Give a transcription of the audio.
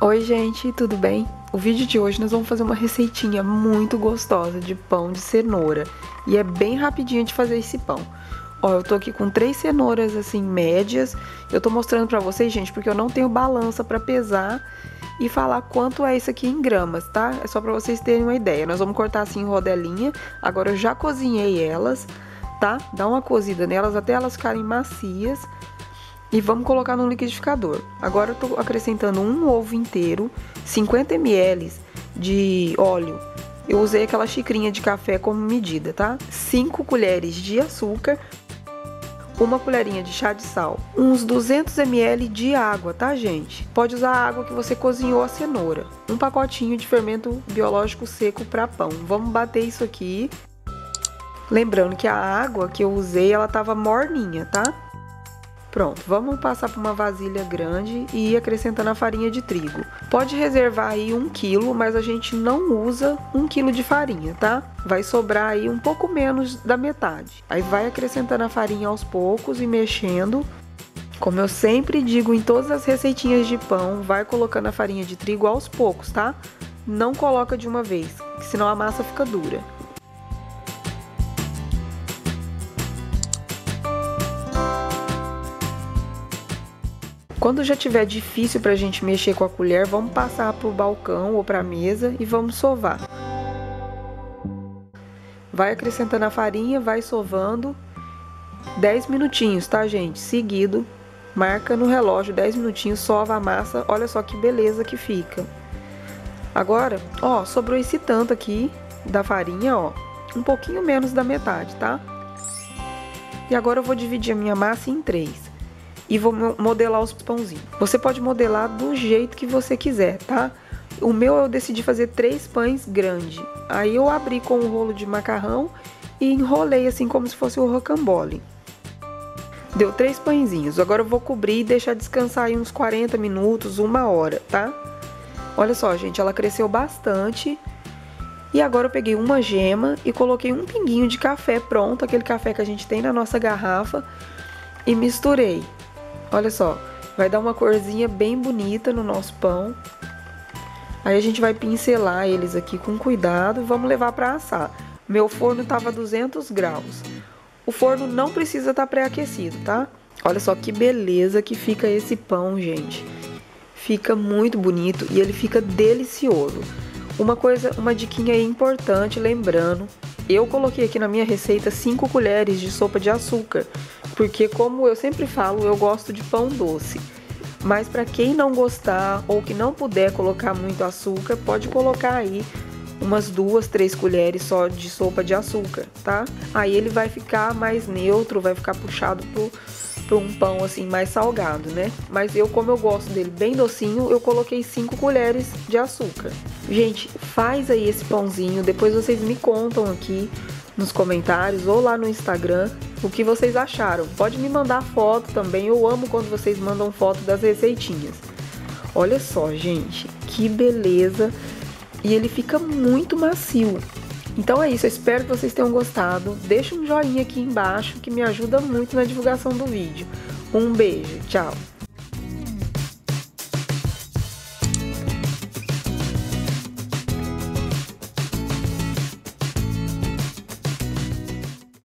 Oi gente, tudo bem? O vídeo de hoje nós vamos fazer uma receitinha muito gostosa de pão de cenoura. E é bem rapidinho de fazer esse pão. Ó, eu tô aqui com 3 cenouras assim médias. Eu tô mostrando pra vocês, gente, porque eu não tenho balança pra pesar e falar quanto é isso aqui em gramas, tá? É só pra vocês terem uma ideia. Nós vamos cortar assim em rodelinha. Agora eu já cozinhei elas, tá? Dá uma cozida nelas até elas ficarem macias. E vamos colocar no liquidificador. Agora eu tô acrescentando um ovo inteiro, 50 ml de óleo. Eu usei aquela xicrinha de café como medida, tá? 5 colheres de açúcar, uma colherinha de chá de sal, uns 200 ml de água, tá, gente? Pode usar a água que você cozinhou a cenoura. Um pacotinho de fermento biológico seco para pão. Vamos bater isso aqui. Lembrando que a água que eu usei, ela tava morninha, tá? Pronto, vamos passar por uma vasilha grande e ir acrescentando a farinha de trigo. Pode reservar aí 1 quilo, mas a gente não usa 1 quilo de farinha, tá? Vai sobrar aí um pouco menos da metade. Aí vai acrescentando a farinha aos poucos e mexendo. Como eu sempre digo em todas as receitinhas de pão, vai colocando a farinha de trigo aos poucos, tá? Não coloca de uma vez, senão a massa fica dura. Quando já tiver difícil pra gente mexer com a colher, vamos passar pro balcão ou pra mesa e vamos sovar. Vai acrescentando a farinha, vai sovando 10 minutinhos, tá, gente? Seguido, marca no relógio 10 minutinhos, sova a massa. Olha só que beleza que fica. Agora, ó, sobrou esse tanto aqui da farinha, ó, um pouquinho menos da metade, tá? E agora eu vou dividir a minha massa em 3. E vou modelar os pãozinhos. Você pode modelar do jeito que você quiser, tá? O meu eu decidi fazer 3 pães grandes. Aí eu abri com um rolo de macarrão e enrolei assim como se fosse o rocambole. Deu 3 pãezinhos. Agora eu vou cobrir e deixar descansar aí uns 40 minutos, 1 hora, tá? Olha só, gente, ela cresceu bastante. E agora eu peguei uma gema e coloquei um pinguinho de café pronto, aquele café que a gente tem na nossa garrafa, e misturei. Olha só, vai dar uma corzinha bem bonita no nosso pão. Aí a gente vai pincelar eles aqui com cuidado e vamos levar para assar. Meu forno tava a 200 graus. O forno não precisa estar pré-aquecido, tá? Olha só que beleza que fica esse pão, gente. Fica muito bonito e ele fica delicioso. Uma diquinha aí importante, lembrando, eu coloquei aqui na minha receita 5 colheres de sopa de açúcar, porque como eu sempre falo, eu gosto de pão doce. Mas para quem não gostar ou que não puder colocar muito açúcar, pode colocar aí umas 2, 3 colheres só de sopa de açúcar, tá? Aí ele vai ficar mais neutro, vai ficar puxado para um pão assim mais salgado, né? Mas eu, como eu gosto dele bem docinho, eu coloquei 5 colheres de açúcar. Gente, faz aí esse pãozinho, depois vocês me contam aqui nos comentários ou lá no Instagram o que vocês acharam. Pode me mandar foto também, eu amo quando vocês mandam foto das receitinhas. Olha só, gente, que beleza! E ele fica muito macio. Então é isso, eu espero que vocês tenham gostado. Deixa um joinha aqui embaixo que me ajuda muito na divulgação do vídeo. Um beijo, tchau!